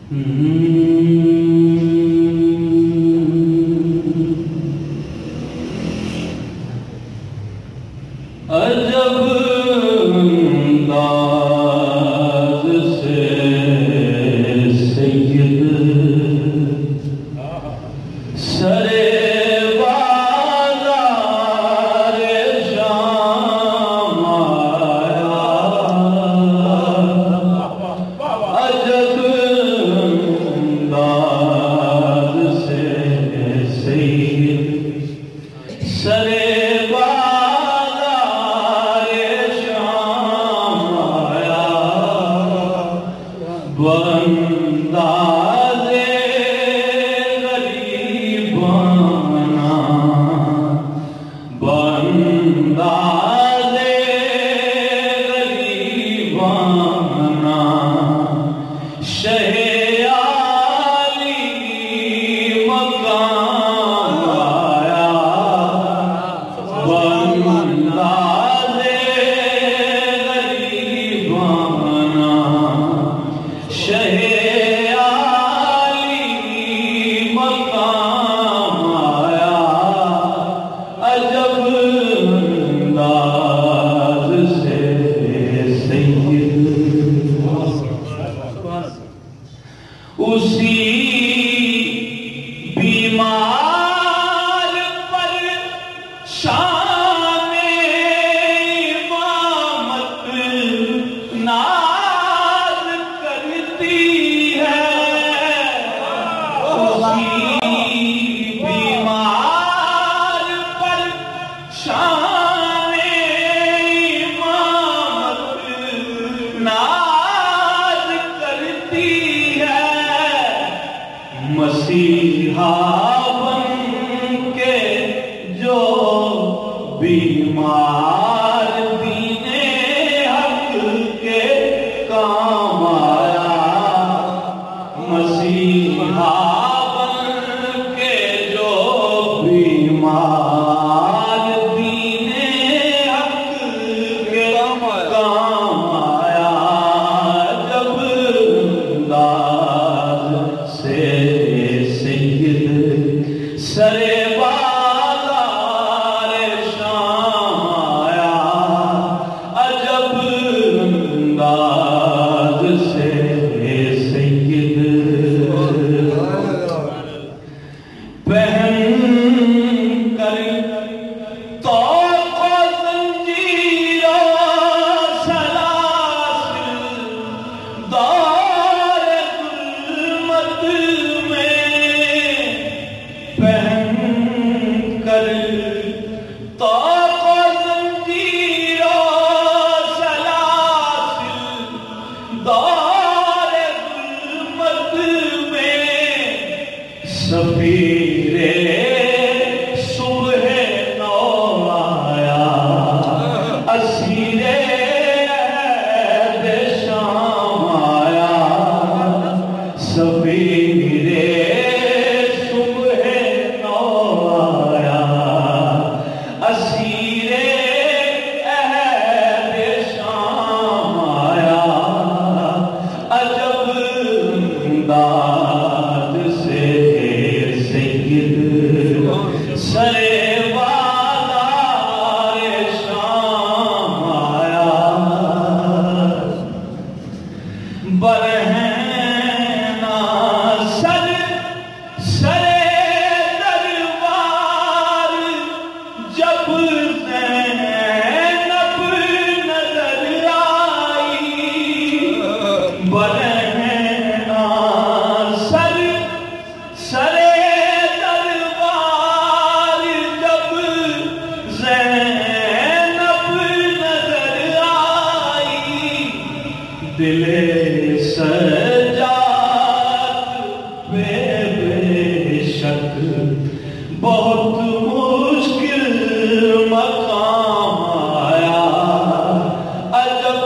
عجب انداز سے سید سرے بازار شام آیا، عجب انداز سے سید سرے بندازِ غریبانہ، بندازِ غریبانہ، شہ عالی مقام آیا، بندازِ غریبانہ، شہ اسی بیمار پر شان امامت ناز کرتی ہے، اسی بیمار پر شان امامت ناز کرتی ہے، مسیحا بن کے جو بیمار دین حق کے کام آیا، مسیحا بن کے جو بیمار دین حق کے کام آیا، جب انداز سے سرے بازار شام آیا، عجب انداز سے سید پہن کر طوق و زنجیر و سلاسل، دار ظلمت میں پہن کر طوق و زنجیر و سلاسل، دار ظلمت میں سفیر صبح نو آیا، اسیر عہد شام آیا، سفیر صبح نو آیا، اسیر عہد شام آیا، عجب انداز سے سید سرے بازار شام آیا، برہنہ سرے دربار جب زینب نظر آئی، برہنہ سرے دربار جب زینب نظر آئی، دل سجاد بے شک بہت مشکل مقام آیا، عجب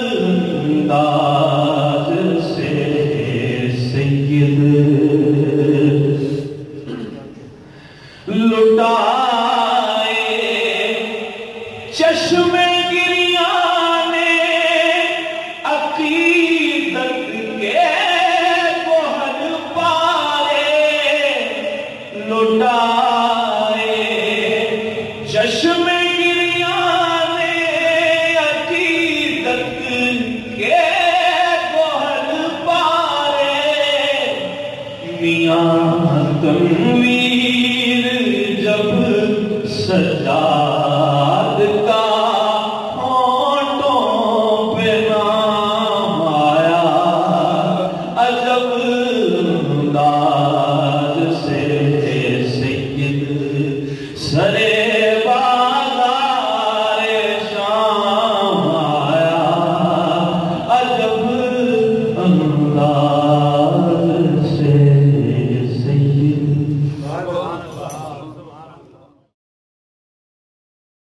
انداز سے سید لٹائے چشم گریاں نے عقیدت کے چشم گریان عقیدت کے گوہر پارے میاں تنویر جب سجا